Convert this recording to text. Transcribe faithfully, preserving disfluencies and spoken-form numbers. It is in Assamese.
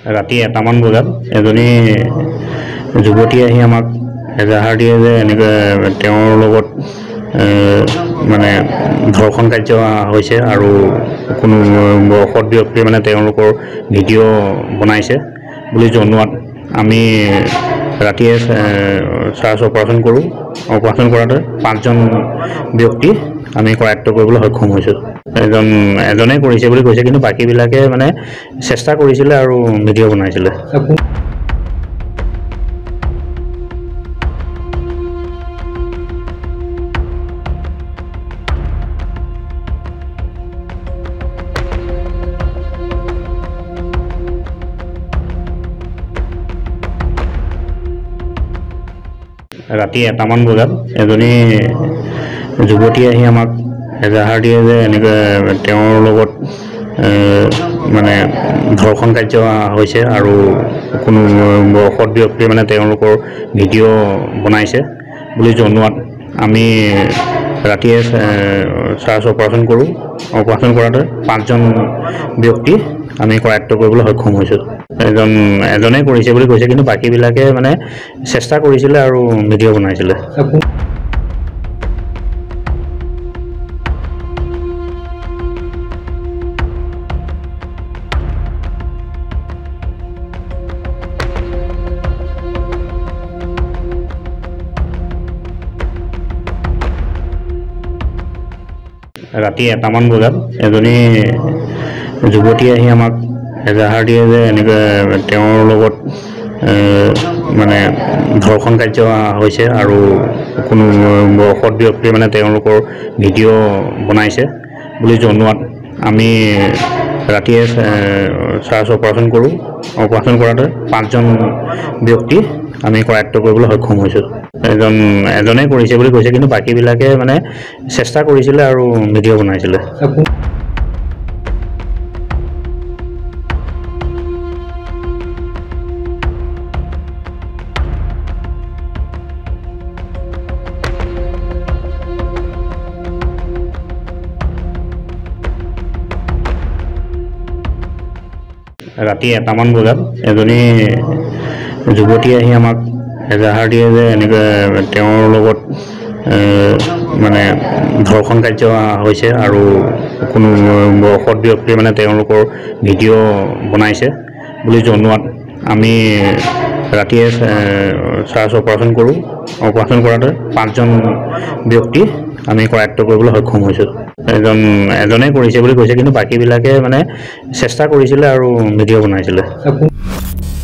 ৰাতি এটামান বজাত এজনী যুৱতী আহি আমাক এজাহাৰ দিয়ে যে এনেকৈ তেওঁৰ লগত মানে ধৰ্ষণ কাৰ্য হৈছে আৰু কোনো অসৎ ব্যক্তিয়ে মানে তেওঁলোকৰ ভিডিঅ' বনাইছে বুলি জনোৱাত আমি ৰাতিয়ে চাৰ্চ অপাৰেশ্যন কৰোঁ। অপাৰেশ্যন কৰাতে পাঁচজন ব্যক্তি আমি কৰায়ত্ব কৰিবলৈ সক্ষম হৈছোঁ। এজন এজনেই কৰিছে বুলি কৈছে, কিন্তু বাকীবিলাকে মানে চেষ্টা কৰিছিলে আৰু ভিডিঅ' বনাইছিলে। ৰাতি এটামান বজাত এজনী যুৱতী আহি আমাক এজাহাৰ দিয়ে যে এনেকৈ তেওঁৰ লগত মানে ধৰ্ষণ কাৰ্য হৈছে আৰু কোনো অসৎ ব্যক্তিয়ে মানে তেওঁলোকৰ ভিডিঅ' বনাইছে বুলি জনোৱাত আমি ৰাতিয়ে চাৰ্চ অপাৰেশ্যন কৰোঁ। অপাৰেশ্যন কৰাতে পাঁচজন ব্যক্তি আমি কৰায়ত্ব কৰিবলৈ সক্ষম হৈছোঁ। এজন এজনেই কৰিছে বুলি কৈছে, কিন্তু বাকীবিলাকে মানে চেষ্টা কৰিছিলে আৰু ভিডিঅ' বনাইছিলে। ৰাতি এটামান বজাত এজনী যুৱতী আহি আমাক এজাহাৰ দিয়ে যে এনেকৈ তেওঁৰ লগত মানে ধৰ্ষণ কাৰ্য হৈছে আৰু কোনো অসৎ ব্যক্তিয়ে মানে তেওঁলোকৰ ভিডিঅ' বনাইছে বুলি জনোৱাত আমি ৰাতিয়ে চাৰ্চ অপাৰেশ্যন কৰোঁ। অপাৰেশ্যন কৰাতে পাঁচজন ব্যক্তি আমি কৰায়ত্ব কৰিবলৈ সক্ষম হৈছোঁ। এজন এজনেই কৰিছে বুলি কৈছে, কিন্তু বাকীবিলাকে মানে চেষ্টা কৰিছিলে আৰু ভিডিঅ' বনাইছিলে। ৰাতি এটামান বজাত এজনী যুৱতী আহি আমাক এজাহাৰ দিয়ে যে এনেকৈ তেওঁৰ লগত মানে ধৰ্ষণ কাৰ্য হৈছে আৰু কোনো অসৎ ব্যক্তিয়ে মানে তেওঁলোকৰ ভিডিঅ' বনাইছে বুলি জনোৱাত আমি ৰাতিয়ে চাৰ্চ অপাৰেশ্যন কৰোঁ। অপাৰেশ্যন কৰাতে পাঁচজন ব্যক্তি আমি কৰায়ত্ব কৰিবলৈ সক্ষম হৈছোঁ। এজন এজনেই কৰিছে বুলি কৈছে, কিন্তু বাকীবিলাকে মানে চেষ্টা কৰিছিলে আৰু ভিডিঅ' বনাইছিলে।